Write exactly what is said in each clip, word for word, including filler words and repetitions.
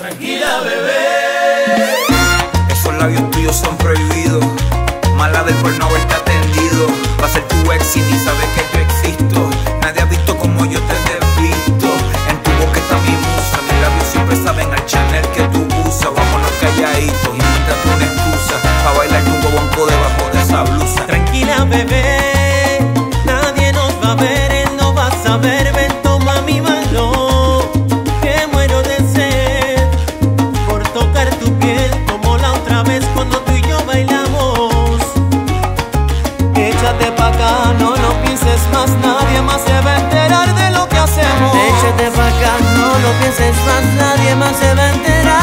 Tranquila, bebé. Esos labios tuyos son prohibidos. Mala de por no haberte atendido. Va a ser tu ex y ni sabe que yo existo. Nadie ha visto como yo te he visto. En tu boca está mi musa. Mis labios siempre saben al Chanel que tú usas. Vámonos calladitos y montate una excusa pa' bailar tu bonco debajo de esa blusa. Tranquila, bebé, nadie nos va a ver, él no va a saber. Ven, toma mi mano, que muero de sed por tocar tu piel como la otra vez cuando tú y yo bailamos. Échate pa' acá, no lo pienses más, nadie más se va a enterar de lo que hacemos. Échate pa' acá, no lo pienses más, nadie más se va a enterar.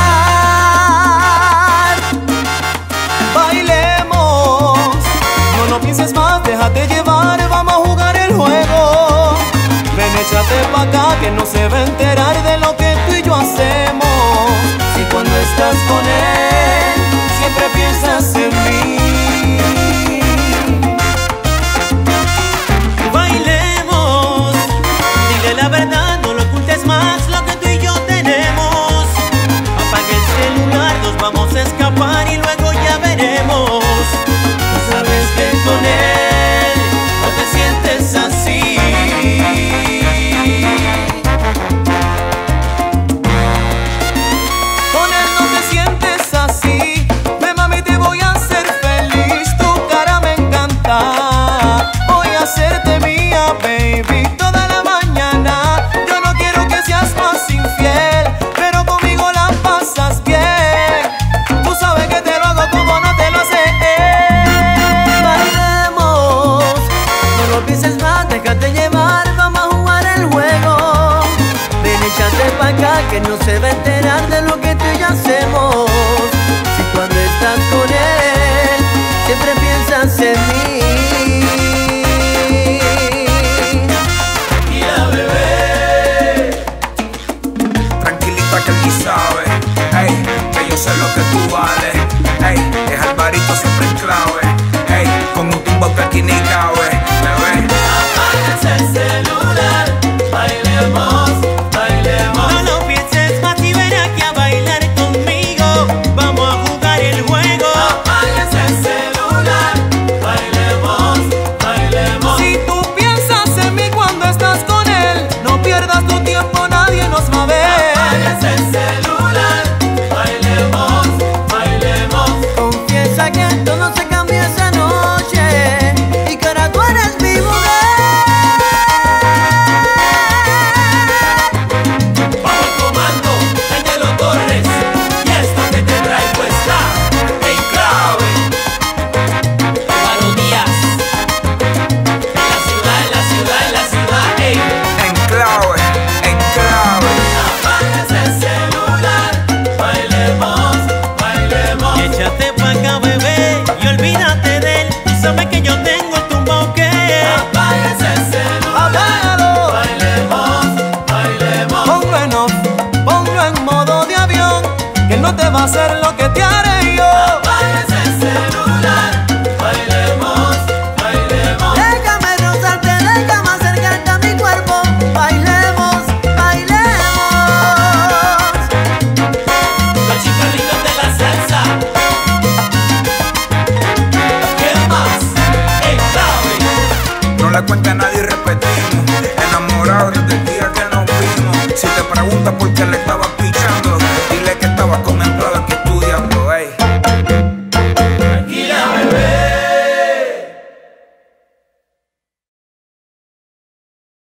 Bailemos, no lo pienses más, déjate llevar, vamos a jugar el juego. Ven, échate pa' acá, que no se va a enterar de lo que tú y yo hacemos. Si cuando estás con él, siempre piensas en mí. Bailemos, dile la verdad, no lo ocultes más, lo que tú y yo tenemos. Apaga el celular, nos vamos a escapar y luego ya veremos. Tú sabes que con él no te sientes así. Con él no te sientes así. Ve, mami, te voy a hacer feliz. Tu cara me encanta. Voy a hacerte mía, baby, toda la mañana. Yo no quiero que seas más infiel, pero conmigo la pasas bien. Tú sabes que te lo hago como no te lo hace él. Bailemos, no lo pienses más, déjate llevar, vamos a jugar el juego. Ven, échate pa' acá, que no se va a enterar de lo que tú y yo hacemos. Si cuando estás con él, siempre piensas en mí. Tranquila, bebé. Tranquilita que tú sabes, ey, que yo sé lo que tú vales. Ey, es Alvarito siempre en clave. Ey, con un tumbo que aquí ni cabe. Bebé, Apaga el celular. Bailemos, bailemos. No lo pienses más y ven aquí a bailar conmigo. Vamos a jugar el juego. Apaga el celular. Bailemos, bailemos. Si tú piensas en mí cuando estás con él, no pierdas tu tiempo, nadie nos va a ver. Apaga el celular. Bailemos, bailemos. Confiesa que todo se cambió esa noche y que ahora tú eres mi mujer. Bajo comando, Angelo Torres. Y esto que te traigo está en clave. Álvaro Díaz. En la ciudad, en la ciudad, en la ciudad, ey. en clave, en clave. Apaga el celular. Bailemos, bailemos. Échate pa' acá, bebé, y olvídate de él. Tú sabes que yo tengo el tumbo que Apaga el celular. apágalo. Bailemos, bailemos. Ponlo en off, ponlo en modo de avión, que él no te va a hacer lo que te haré yo. Apaga el celular. Bailemos, bailemos. Déjame rozarte, déjame acercarte a mi cuerpo. Bailemos, bailemos. Los chicalitos de la salsa. ¿Qué más? En clave. No le cuenta a nadie y repetimos. Enamorados desde el día que nos vimos. Si te preguntas por qué le